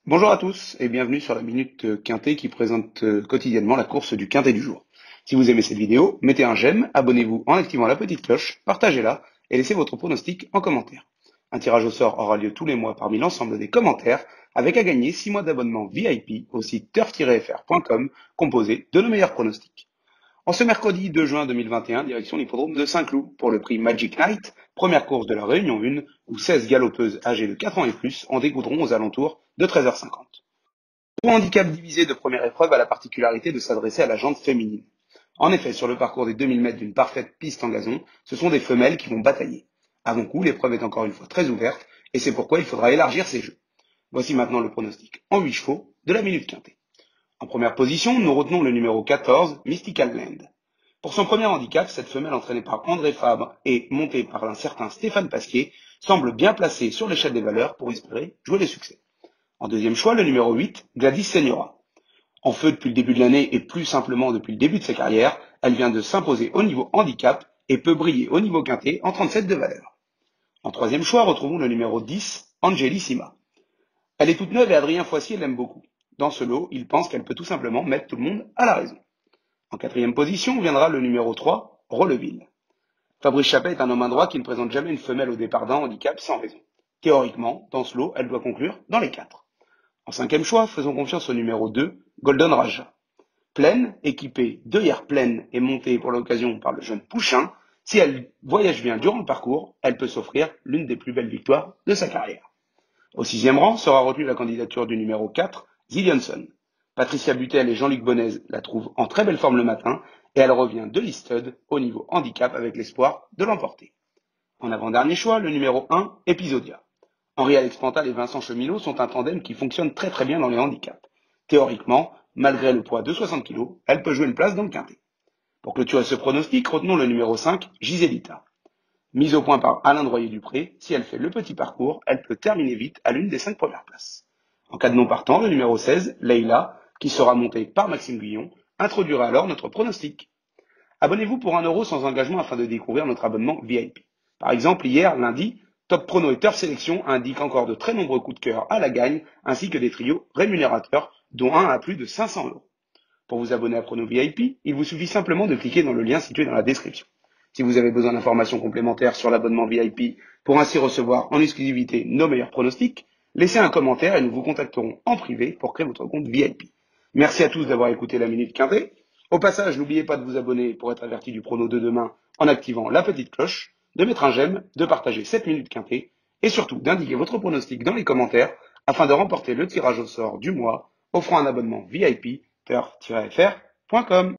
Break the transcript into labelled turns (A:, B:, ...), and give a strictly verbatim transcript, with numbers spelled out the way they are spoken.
A: Bonjour à tous et bienvenue sur la Minute Quintet qui présente euh, quotidiennement la course du Quintet du jour. Si vous aimez cette vidéo, mettez un j'aime, abonnez-vous en activant la petite cloche, partagez-la et laissez votre pronostic en commentaire. Un tirage au sort aura lieu tous les mois parmi l'ensemble des commentaires avec à gagner six mois d'abonnement V I P au site turf tiret f r point com composé de nos meilleurs pronostics. En ce mercredi deux juin deux mille vingt et un, direction l'hippodrome de Saint-Cloud pour le prix Magic Night, première course de la Réunion un, où seize galopeuses âgées de quatre ans et plus en découdront aux alentours de treize heures cinquante. Le handicap divisé de première épreuve a la particularité de s'adresser à la jante féminine. En effet, sur le parcours des deux mille mètres d'une parfaite piste en gazon, ce sont des femelles qui vont batailler. Avant coup, l'épreuve est encore une fois très ouverte, et c'est pourquoi il faudra élargir ses jeux. Voici maintenant le pronostic en huit chevaux de la Minute Quintet. En première position, nous retenons le numéro quatorze, Mystical Land. Pour son premier handicap, cette femelle entraînée par André Fabre et montée par un certain Stéphane Pasquier semble bien placée sur l'échelle des valeurs pour espérer jouer les succès. En deuxième choix, le numéro huit, Gladys Seniora. En feu depuis le début de l'année et plus simplement depuis le début de sa carrière, elle vient de s'imposer au niveau handicap et peut briller au niveau quintet en trente-sept de valeur. En troisième choix, retrouvons le numéro dix, Angelissima. Elle est toute neuve et Adrien Foissier l'aime beaucoup. Dans ce lot, il pense qu'elle peut tout simplement mettre tout le monde à la raison. En quatrième position viendra le numéro trois, Rolleville. Fabrice Chappet est un homme adroit qui ne présente jamais une femelle au départ d'un handicap sans raison. Théoriquement, dans ce lot, elle doit conclure dans les quatre. En cinquième choix, faisons confiance au numéro deux, Golden Raja. Pleine, équipée d'œillères pleines et montée pour l'occasion par le jeune Pouchin, si elle voyage bien durant le parcours, elle peut s'offrir l'une des plus belles victoires de sa carrière. Au sixième rang sera retenue la candidature du numéro quatre, Zillianson. Patricia Butel et Jean-Luc Bonez la trouvent en très belle forme le matin et elle revient de Listed au niveau handicap avec l'espoir de l'emporter. En avant-dernier choix, le numéro un, Episodia. Henri-Alex Pantal et Vincent Cheminot sont un tandem qui fonctionne très très bien dans les handicaps. Théoriquement, malgré le poids de soixante kilos, elle peut jouer une place dans le quintet. Pour clôturer ce pronostic, retenons le numéro cinq, Giselita. Mise au point par Alain Droyer-Dupré, si elle fait le petit parcours, elle peut terminer vite à l'une des cinq premières places. En cas de non partant, le numéro seize, Leila, qui sera montée par Maxime Guillon, introduira alors notre pronostic. Abonnez-vous pour un euro sans engagement afin de découvrir notre abonnement V I P. Par exemple, hier, lundi, Top Prono et Turf Sélection indiquent encore de très nombreux coups de cœur à la gagne, ainsi que des trios rémunérateurs, dont un à plus de cinq cents euros. Pour vous abonner à Prono V I P, il vous suffit simplement de cliquer dans le lien situé dans la description. Si vous avez besoin d'informations complémentaires sur l'abonnement V I P pour ainsi recevoir en exclusivité nos meilleurs pronostics, laissez un commentaire et nous vous contacterons en privé pour créer votre compte V I P. Merci à tous d'avoir écouté la Minute Quintet. Au passage, n'oubliez pas de vous abonner pour être averti du prono de demain en activant la petite cloche, de mettre un j'aime, de partager cette Minute Quintet et surtout d'indiquer votre pronostic dans les commentaires afin de remporter le tirage au sort du mois offrant un abonnement V I P turf tiret f r point com.